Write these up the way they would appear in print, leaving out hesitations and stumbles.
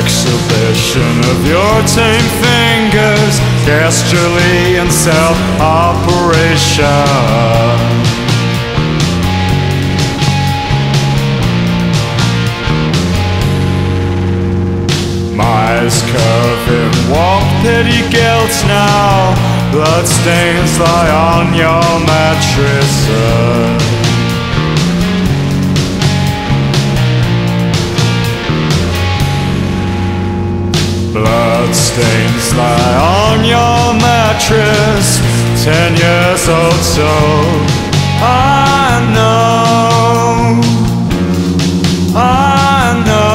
exhibition of your tame fingers, gesturally in self-operation. Eyes curve in warped pity guilt now. Blood stains lie on your mattresses. Blood stains lie on your mattress. 10 years old, so I know, I know.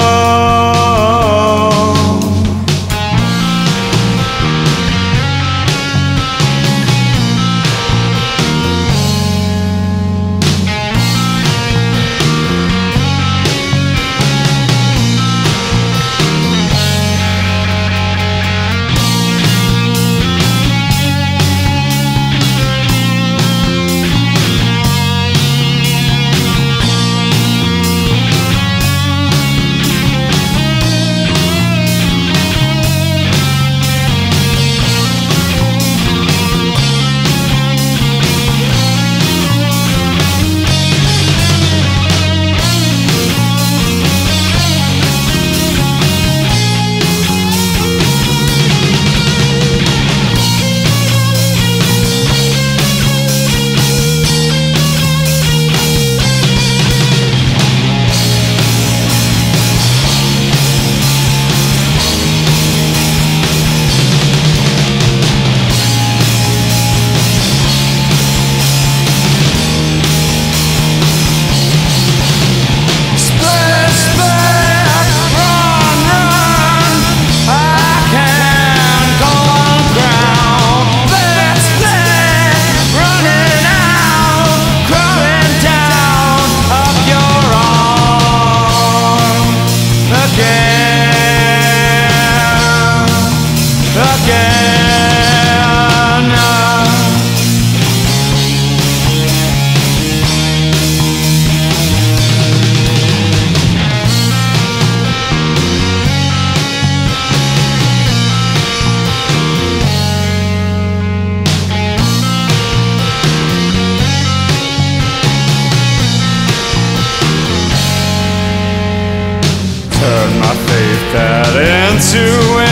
That into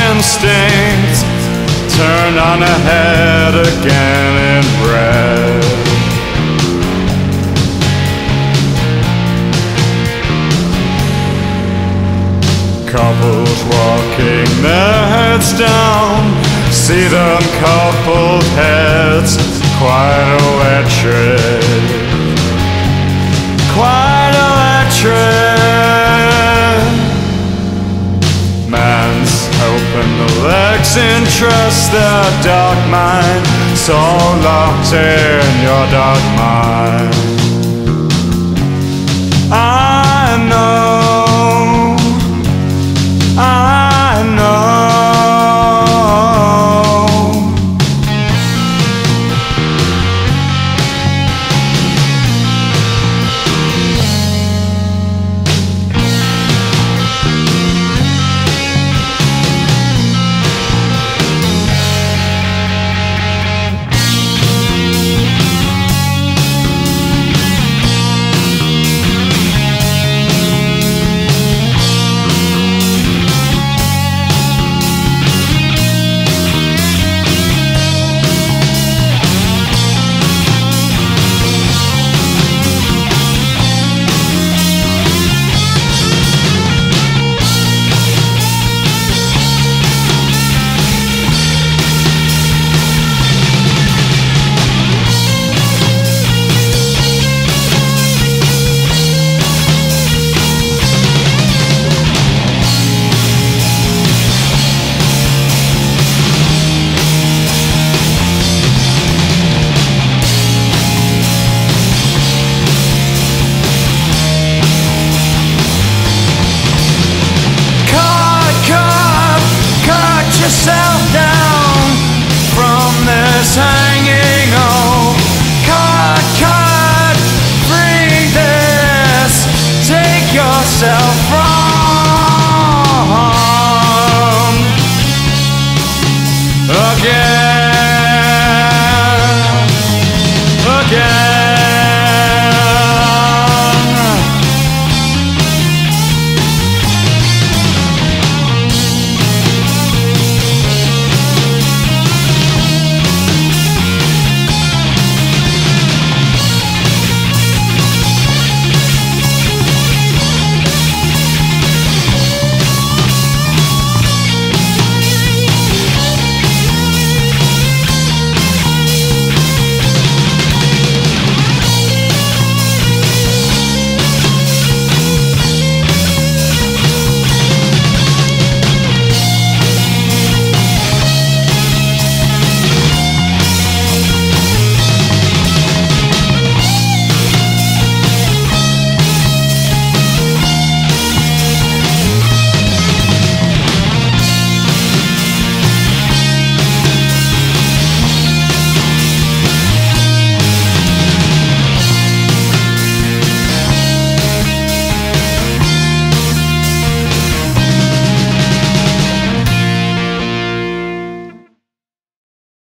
instinct, turn on ahead again in red. Couples walking their heads down, see them coupled heads, quite electric, quite electric. Man's open the legs, interest their dark mind, so locked in your dark mind. I know, I know. yourself from